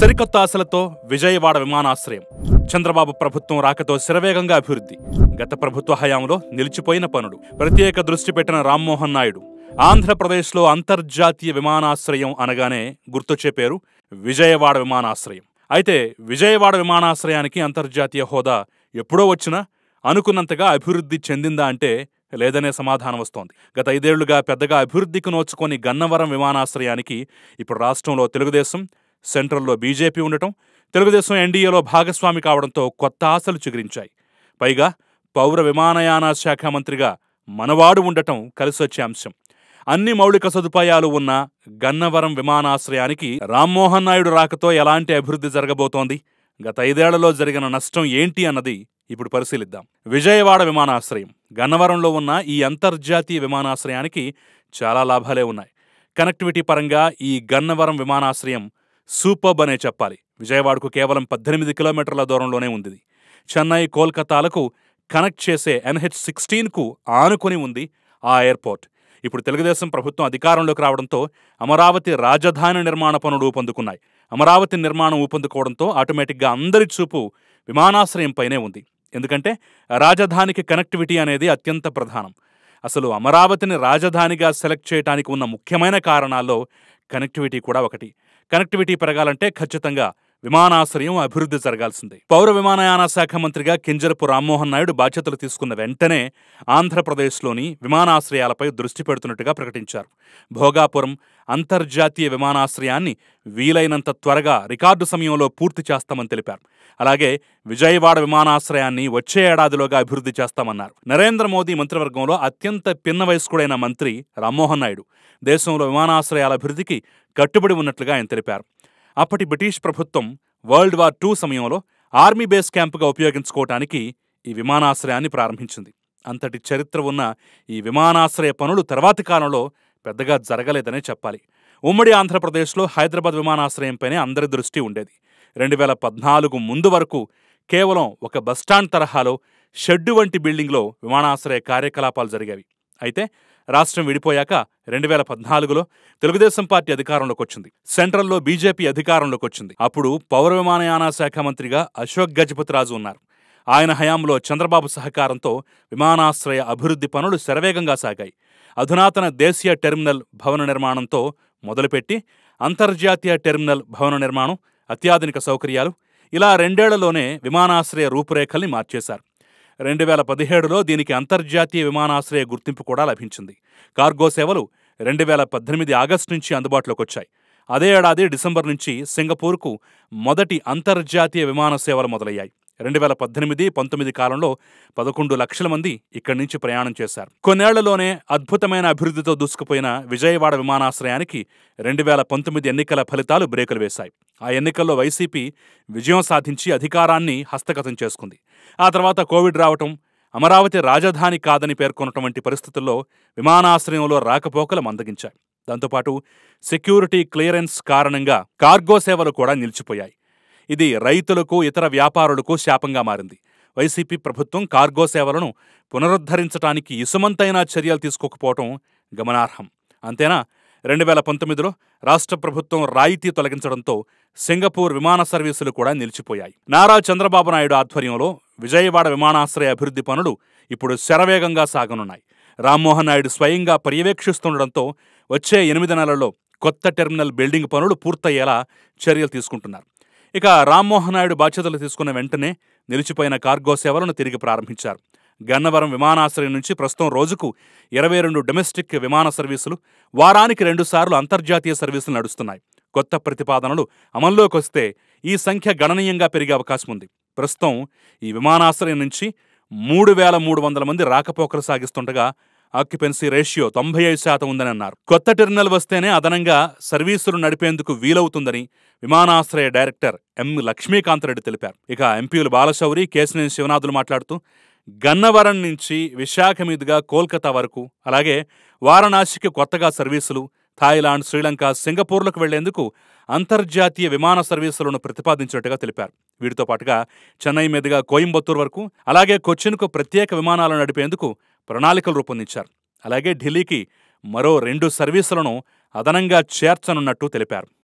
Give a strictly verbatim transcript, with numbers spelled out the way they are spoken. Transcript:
సరికొత్త ఆశలతో విజయవాడ విమానాశ్రయం చంద్రబాబు ప్రభుత్వం రాకతో శరవేగంగా అభివృద్ధి. గత ప్రభుత్వ హయాంలో నిలిచిపోయిన పనులు. ప్రత్యేక దృష్టి పెట్టిన రామ్మోహన్ నాయుడు. ఆంధ్రప్రదేశ్లో అంతర్జాతీయ విమానాశ్రయం అనగానే గుర్తొచ్చే పేరు విజయవాడ విమానాశ్రయం. అయితే విజయవాడ విమానాశ్రయానికి అంతర్జాతీయ హోదా ఎప్పుడో వచ్చినా అనుకున్నంతగా అభివృద్ధి చెందిందా అంటే లేదనే సమాధానం వస్తోంది. గత ఐదేళ్లుగా పెద్దగా అభివృద్ధికి నోచుకొని గన్నవరం విమానాశ్రయానికి ఇప్పుడు రాష్ట్రంలో తెలుగుదేశం, సెంట్రల్లో బీజేపీ ఉండటం, తెలుగుదేశం ఎన్డీఏలో భాగస్వామి కావడంతో కొత్త ఆశలు చిగురించాయి. పైగా పౌర విమానయాన శాఖ మంత్రిగా మనవాడు ఉండటం కలిసొచ్చే అంశం. అన్ని మౌలిక సదుపాయాలు ఉన్న గన్నవరం విమానాశ్రయానికి రామ్మోహన్ నాయుడు రాకతో ఎలాంటి అభివృద్ధి జరగబోతోంది, గత ఐదేళ్లలో జరిగిన నష్టం ఏంటి అన్నది ఇప్పుడు పరిశీలిద్దాం. విజయవాడ విమానాశ్రయం గన్నవరంలో ఉన్న ఈ అంతర్జాతీయ విమానాశ్రయానికి చాలా లాభాలే ఉన్నాయి. కనెక్టివిటీ పరంగా ఈ గన్నవరం విమానాశ్రయం సూపర్బ్ అనే చెప్పాలి. విజయవాడకు కేవలం పద్దెనిమిది కిలోమీటర్ల దూరంలోనే ఉంది. చెన్నై, కోల్కతాలకు కనెక్ట్ చేసే ఎన్హెచ్ సిక్స్టీన్కు ఆనుకొని ఉంది ఆ ఎయిర్పోర్ట్. ఇప్పుడు తెలుగుదేశం ప్రభుత్వం అధికారంలోకి రావడంతో అమరావతి రాజధాని నిర్మాణ పనులు ఊపందుకున్నాయి. అమరావతి నిర్మాణం ఊపందుకోవడంతో ఆటోమేటిక్గా అందరి చూపు విమానాశ్రయంపైనే ఉంది. ఎందుకంటే రాజధానికి కనెక్టివిటీ అనేది అత్యంత ప్రధానం. అసలు అమరావతిని రాజధానిగా సెలెక్ట్ చేయడానికి ఉన్న ముఖ్యమైన కారణాల్లో కనెక్టివిటీ కూడా ఒకటి. కనెక్టివిటీ పెరగాలంటే ఖచ్చితంగా విమానాశ్రయం అభివృద్ధి జరగాల్సిందే. పౌర విమానయాన శాఖ మంత్రిగా కింజరపు రామ్మోహన్ నాయుడు బాధ్యతలు తీసుకున్న వెంటనే ఆంధ్రప్రదేశ్లోని విమానాశ్రయాలపై దృష్టి పెడుతున్నట్టుగా ప్రకటించారు. భోగాపురం అంతర్జాతీయ విమానాశ్రయాన్ని వీలైనంత త్వరగా రికార్డు సమయంలో పూర్తి చేస్తామని తెలిపారు. అలాగే విజయవాడ విమానాశ్రయాన్ని వచ్చే ఏడాదిలోగా అభివృద్ధి చేస్తామన్నారు. నరేంద్ర మోదీ మంత్రివర్గంలో అత్యంత పిన్న వయస్కుడైన మంత్రి రామ్మోహన్ నాయుడు దేశంలో విమానాశ్రయాల అభివృద్ధికి కట్టుబడి ఉన్నట్లుగా ఆయన తెలిపారు. అప్పటి బ్రిటిష్ ప్రభుత్వం వరల్డ్ వార్ టూ సమయంలో ఆర్మీ బేస్ క్యాంపుగా ఉపయోగించుకోవటానికి ఈ విమానాశ్రయాన్ని ప్రారంభించింది. అంతటి చరిత్ర ఉన్న ఈ విమానాశ్రయ పనులు తర్వాతి కాలంలో పెద్దగా జరగలేదనే చెప్పాలి. ఉమ్మడి ఆంధ్రప్రదేశ్లో హైదరాబాద్ విమానాశ్రయంపైనే అందరి దృష్టి ఉండేది. రెండు వేల పద్నాలుగు ముందు వరకు కేవలం ఒక బస్టాండ్ తరహాలో షెడ్డు వంటి బిల్డింగ్లో విమానాశ్రయ కార్యకలాపాలు జరిగేవి. అయితే రాష్ట్రం విడిపోయాక రెండు వేల పద్నాలుగులో తెలుగుదేశం పార్టీ అధికారంలోకి వచ్చింది. సెంట్రల్లో బీజేపీ అధికారంలోకి వచ్చింది. అప్పుడు పౌర విమానయాన శాఖ మంత్రిగా అశోక్ గజపతిరాజు ఉన్నారు. ఆయన హయాంలో చంద్రబాబు సహకారంతో విమానాశ్రయ అభివృద్ధి పనులు శరవేగంగా సాగాయి. అధునాతన దేశీయ టెర్మినల్ భవన నిర్మాణంతో మొదలుపెట్టి అంతర్జాతీయ టెర్మినల్ భవన నిర్మాణం, అత్యాధునిక సౌకర్యాలు, ఇలా రెండేళ్లలోనే విమానాశ్రయ రూపురేఖల్ని మార్చేశారు. రెండు వేల పదిహేడులో దీనికి అంతర్జాతీయ విమానాశ్రయ గుర్తింపు కూడా లభించింది. కార్గో సేవలు రెండు వేల పద్దెనిమిది ఆగస్టు నుంచి అందుబాటులోకి వచ్చాయి. అదే ఏడాది డిసెంబర్ నుంచి సింగపూర్కు మొదటి అంతర్జాతీయ విమాన సేవలు మొదలయ్యాయి. రెండు వేల పద్దెనిమిది పంతొమ్మిది కాలంలో పదకొండు లక్షల మంది ఇక్కడి నుంచి ప్రయాణం చేశారు. కొన్నేళ్లలోనే అద్భుతమైన అభివృద్ధితో దూసుకుపోయిన విజయవాడ విమానాశ్రయానికి రెండు వేల పంతొమ్మిది ఎన్నికల ఫలితాలు బ్రేకులు వేశాయి. ఆ ఎన్నికల్లో వైసీపీ విజయం సాధించి అధికారాన్ని హస్తగతం చేసుకుంది. ఆ తర్వాత కోవిడ్ రావటం, అమరావతి రాజధాని కాదని పేర్కొనటం వంటి పరిస్థితుల్లో విమానాశ్రయంలో రాకపోకలు మందగించాయి. దాంతోపాటు సెక్యూరిటీ క్లియరెన్స్ కారణంగా కార్గో సేవలు కూడా నిలిచిపోయాయి. ఇది రైతులకు, ఇతర వ్యాపారులకు శాపంగా మారింది. వైసీపీ ప్రభుత్వం కార్గో సేవలను పునరుద్ధరించడానికి ఇసుమంతైన చర్యలు తీసుకోకపోవటం గమనార్హం. అంతేనా, రెండు వేల పంతొమ్మిదిలో రాష్ట్ర ప్రభుత్వం రాయితీ తొలగించడంతో సింగపూర్ విమాన సర్వీసులు కూడా నిలిచిపోయాయి. నారా చంద్రబాబు నాయుడు ఆధ్వర్యంలో విజయవాడ విమానాశ్రయ అభివృద్ధి పనులు ఇప్పుడు శరవేగంగా సాగనున్నాయి. రామ్మోహన్ నాయుడు స్వయంగా పర్యవేక్షిస్తుండటంతో వచ్చే ఎనిమిది నెలల్లో కొత్త టెర్మినల్ బిల్డింగ్ పనులు పూర్తయ్యేలా చర్యలు తీసుకుంటున్నారు. ఇక రామ్మోహన్ నాయుడు బాధ్యతలు తీసుకున్న వెంటనే నిలిచిపోయిన కార్గో సేవలను తిరిగి ప్రారంభించారు. గన్నవరం విమానాశ్రయం నుంచి ప్రస్తుతం రోజుకు ఇరవై రెండు డొమెస్టిక్ విమాన సర్వీసులు, వారానికి రెండు సార్లు అంతర్జాతీయ సర్వీసులు నడుస్తున్నాయి. కొత్త ప్రతిపాదనలు అమల్లోకి వస్తే ఈ సంఖ్య గణనీయంగా పెరిగే అవకాశం ఉంది. ప్రస్తుతం ఈ విమానాశ్రయం నుంచి మూడు వేల మూడు వందల మంది రాకపోకలు సాగిస్తుండగా ఆక్యుపెన్సీ రేషియో తొంభై ఐదు శాతం ఉందని అన్నారు. కొత్త టెర్మినల్ వస్తేనే అదనంగా సర్వీసులు నడిపేందుకు వీలవుతుందని విమానాశ్రయ డైరెక్టర్ ఎం లక్ష్మీకాంతరెడ్డి తెలిపారు. ఇక ఎంపీలు బాలశౌరి, కేశినేని శివనాథులు మాట్లాడుతూ గన్నవరం నుంచి విశాఖ మీదుగా కోల్కతా వరకు, అలాగే వారణాసికి కొత్తగా సర్వీసులు, థాయిలాండ్, శ్రీలంక, సింగపూర్లకు వెళ్లేందుకు అంతర్జాతీయ విమాన సర్వీసులను ప్రతిపాదించినట్టుగా తెలిపారు. వీటితో పాటుగా చెన్నై మీదుగా కోయంబత్తూరు వరకు, అలాగే కొచ్చిన్కు ప్రత్యేక విమానాలను నడిపేందుకు ప్రణాళికలు రూపొందించారు. అలాగే ఢిల్లీకి మరో రెండు సర్వీసులను అదనంగా చేర్చనున్నట్టు తెలిపారు.